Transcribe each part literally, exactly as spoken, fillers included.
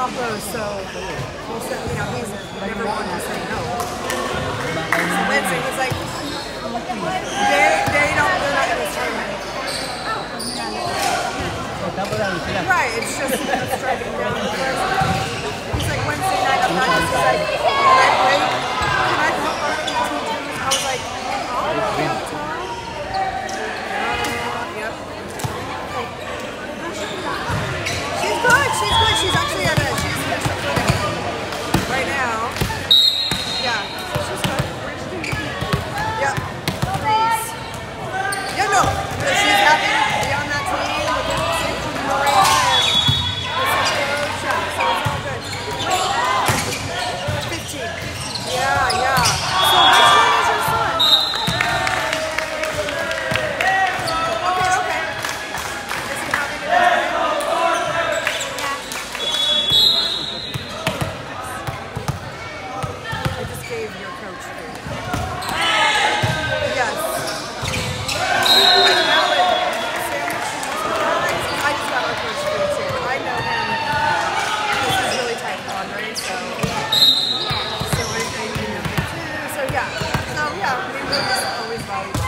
it goes. So we'll say, you know, he's never one to say no. So Wednesday, he's like, they, they don't, they're not in this tournament. Right, it's just it's striking down the first. He's like, Wednesday night, I'm not just like, can I play? Can I come up with two teams? I was like, oh, yeah, Tom. Yep. She's good, she's good. She's actually at a, she's finished her footing right now. Yeah, so she's good. Yep. Threes. Yeah, no, but she's happy to be on that team with the safety Maria and the coach. Yeah, so it's all good. fifteen. Yeah, yeah. So which one is your son? Okay, okay. Is he having a good time? I just gave your coach food. Yes. I just got our coach food too. I know him. This is really tight on, right? So, so I think you know him too. So yeah. So yeah, I mean, we're just always volleyball.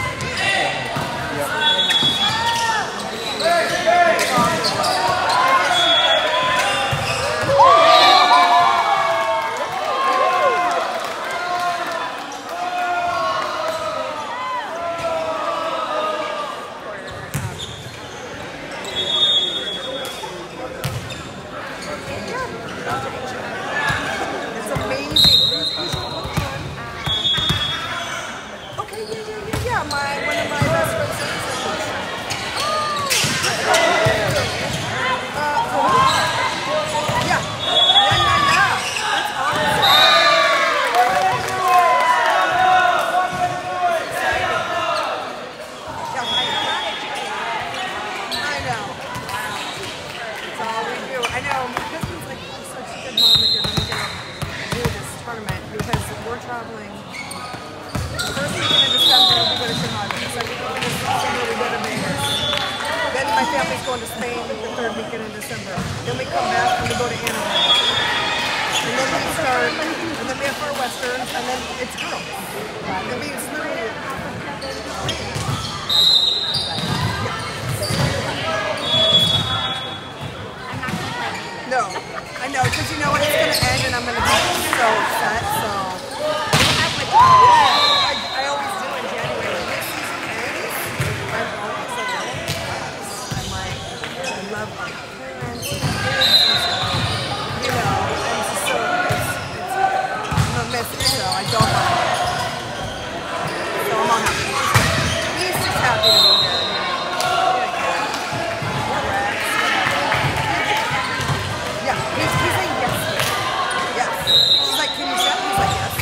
It's amazing. Okay, yeah, yeah, yeah, yeah. My one of my best friends is a coach. Uh, for who? Yeah. Yeah, yeah, yeah. That's awesome. Yeah, I know. That's all we do. I know. My husband's like, you're such a good mom that you're going to get do this tournament because we're traveling. The first weekend in December, we go to Chicago. The second weekend in December, we go to Vegas. Then my family's going to Spain the third weekend in December. Then we come back and we go to Anaheim. And then we start, and then we have our westerns, and then it's girls. And we it's literally. No, I know, because you know what, it's going to end and I'm going to be so upset, so. Yeah, I, I always do in January. When this season ends, I'm always a little depressed. I'm like, I love my parents and kids, and so, you know, and it's so, it's, it's, I'm a message, so I don't mind it. So I'm all happy. He's just happy to be here, you know. Yeah, he's, he's saying yes. Yes. She's like, can you chef? He's like, yes.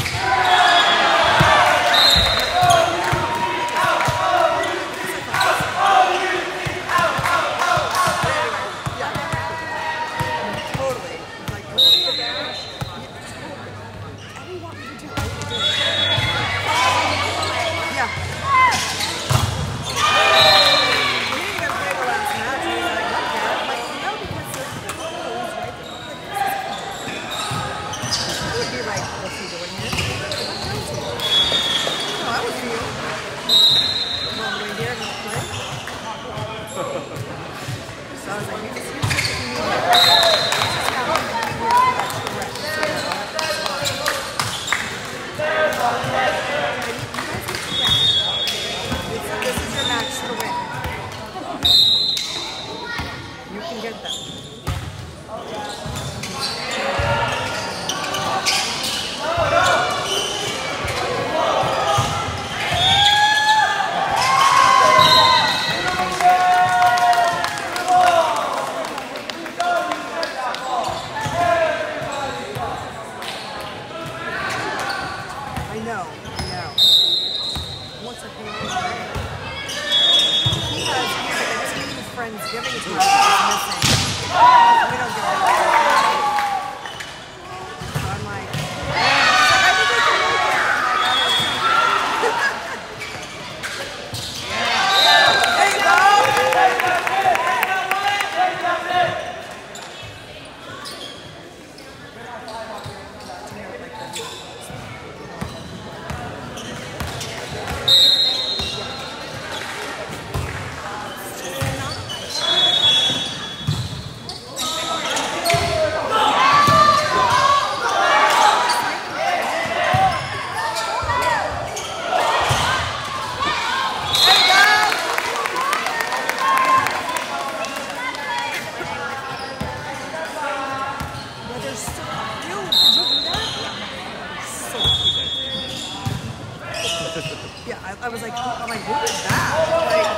I was like, I'm like, who did that? Like,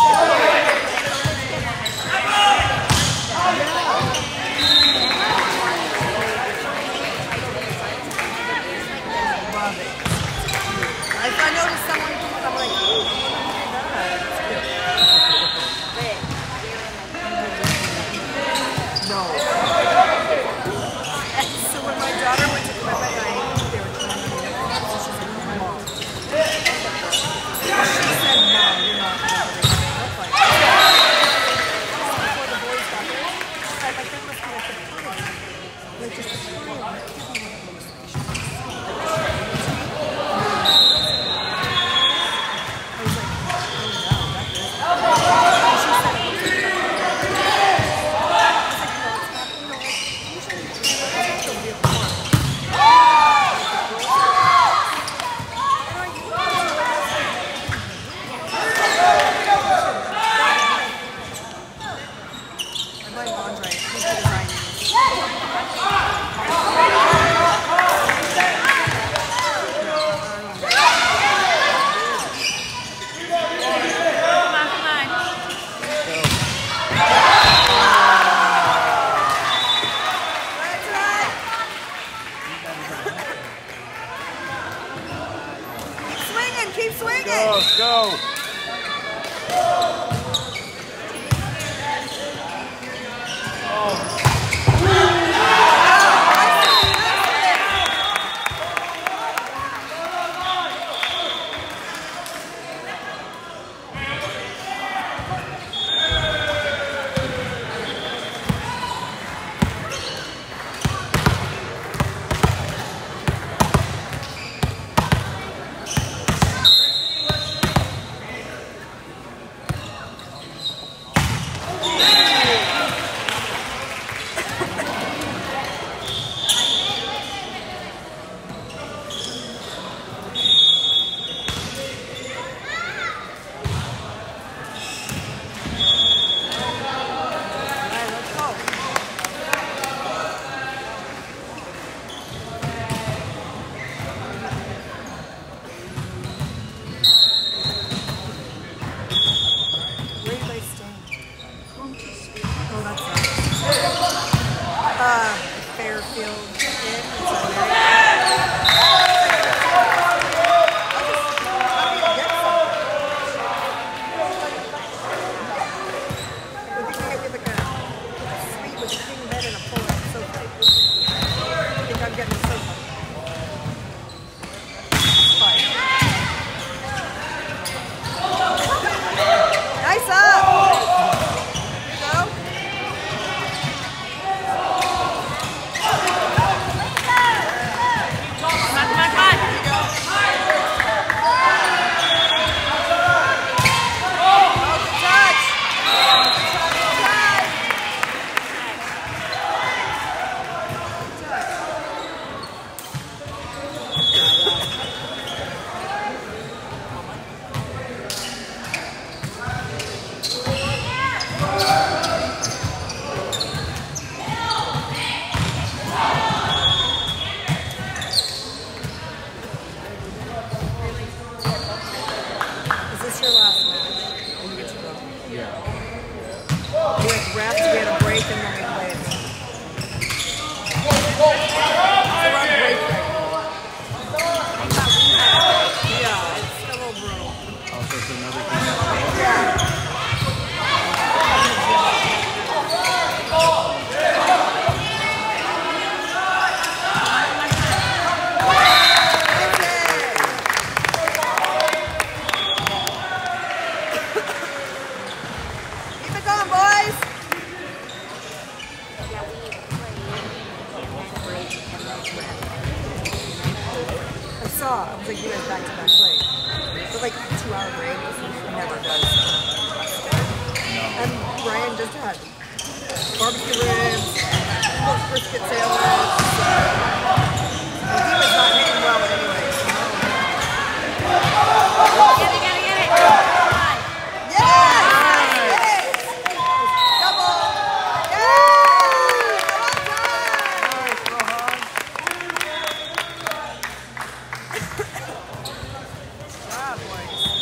love it. I, I noticed someone, I'm like, ooh, who did that? No. So when my daughter went to club at night, they were trying to get off, so she's like, Mom. She said, Mom, you're not going to bring me up like that. Before the boys got there, she's like, my friend must be at the party. Like, just a party. Keep swinging! Go, let's go! Oh. I was like, you guys back to back play. So like two hour break, he never does. No. And Brian just had barbecue ribs, smoked brisket sandwich. And he was not hitting well anyways. Get it, get it, get it. Come on. Yes! Yes! Double! Yes! Well done! Wow, boys.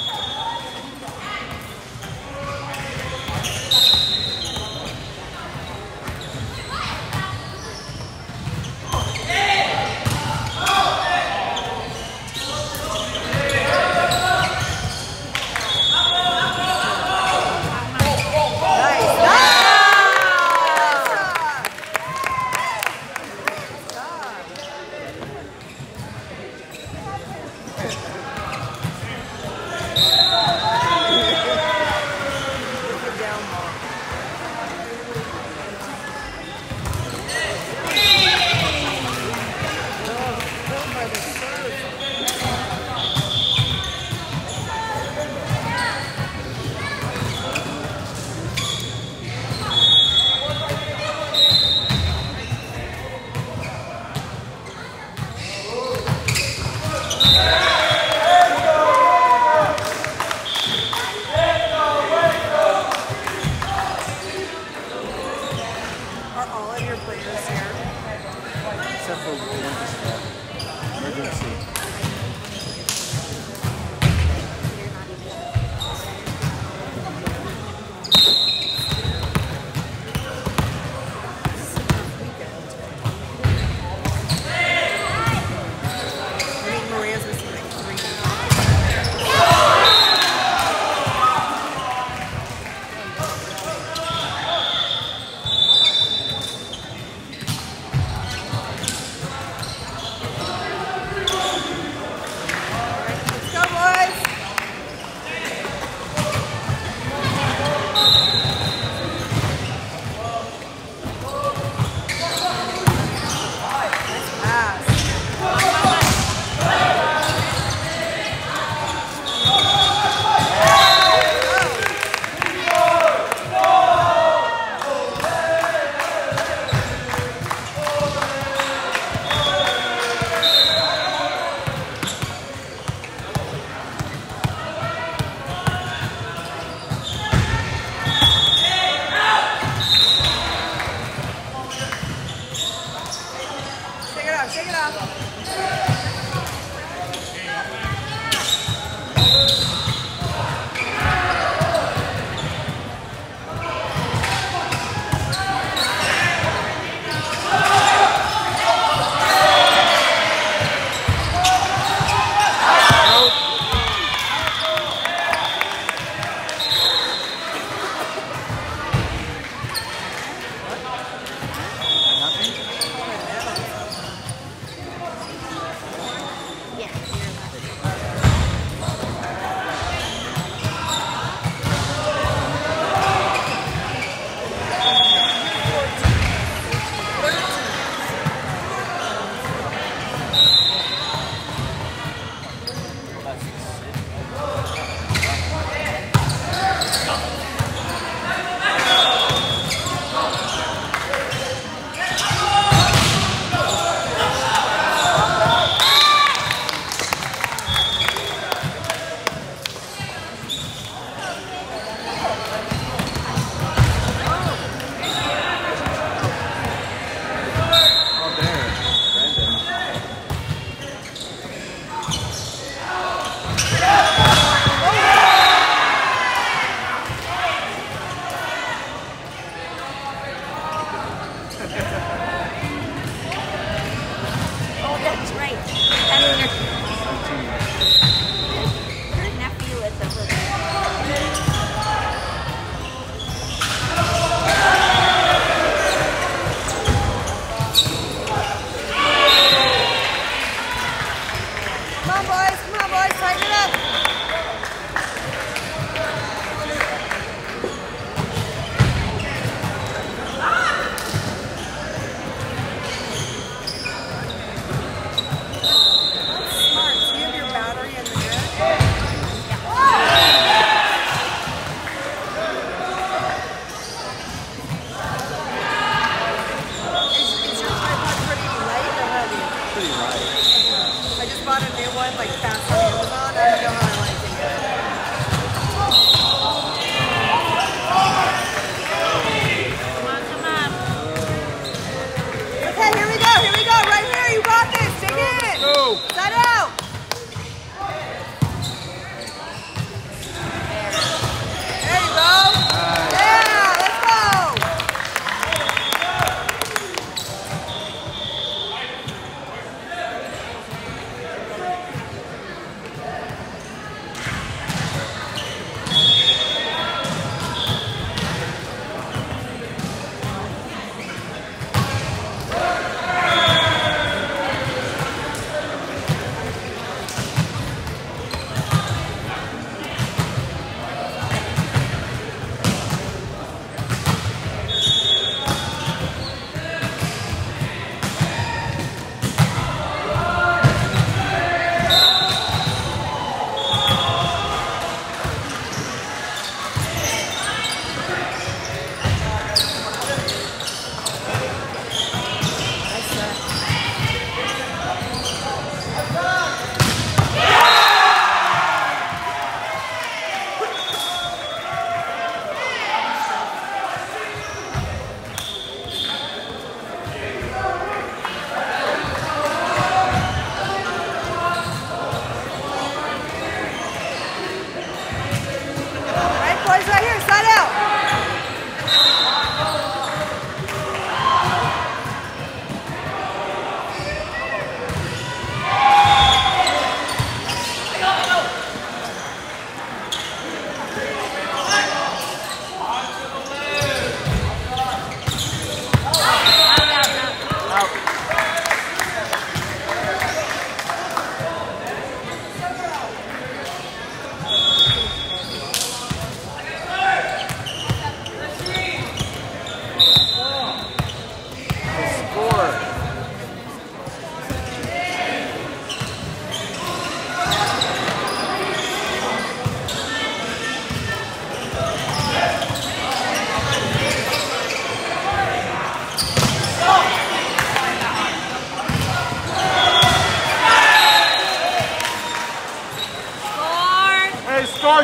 Are all of your players here? Except for one emergency. Shake it off.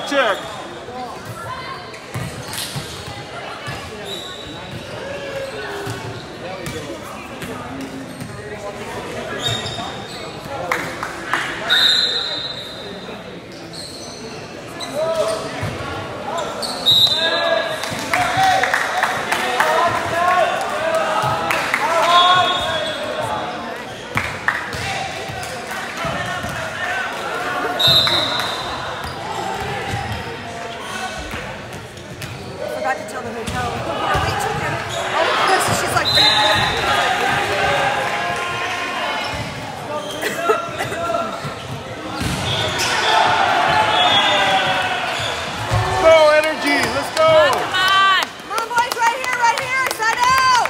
check. Forgot to tell the hotel. Oh, wait, chicken. Oh, so she's like, Go, energy. Let's go. Come on. come on, boys, right here, right here. Set out.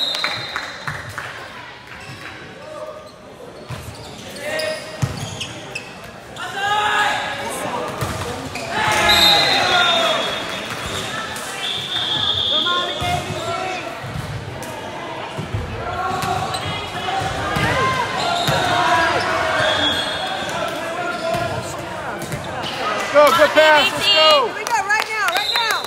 Come on, B A V C. Go, good pass. Let's go. Here we go, right now, right now.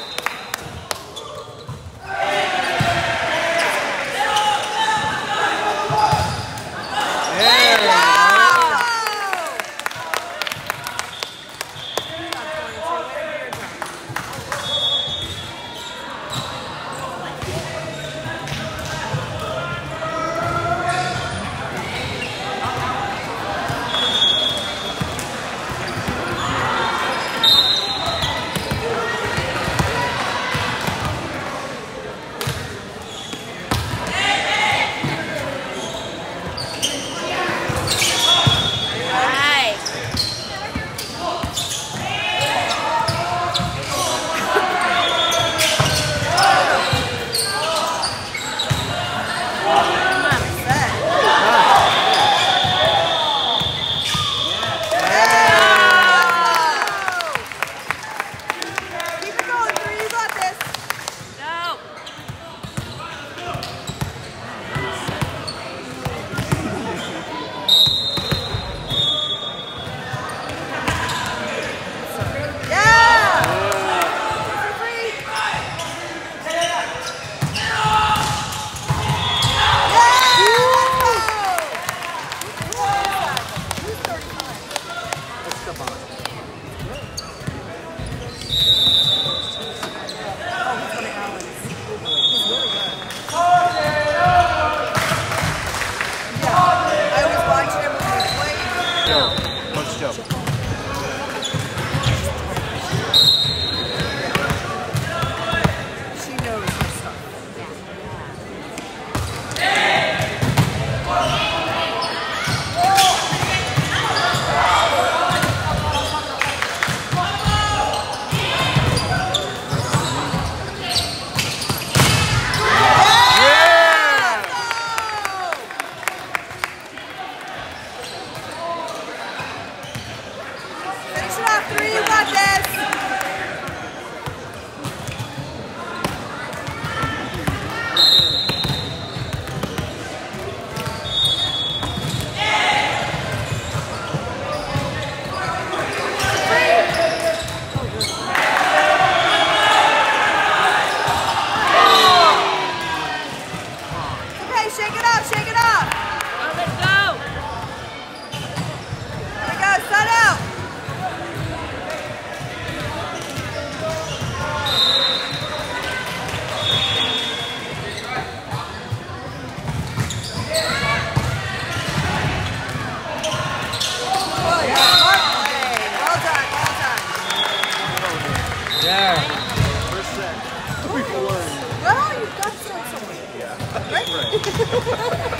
Yeah. Nice. Keep it going, three, you got this. Go. Yeah! Three. I always watch him when he plays. Joe. Coach Joe. She knows her stuff. Yeah. Finish it off, three, you got this. Okay, shake it up, shake it up. Oh, let's go. Here we go, set out. Oh, yeah, smart play. Well done, well done. Yeah. First set. Before. Well, you've got to start somewhere. Yeah. Right.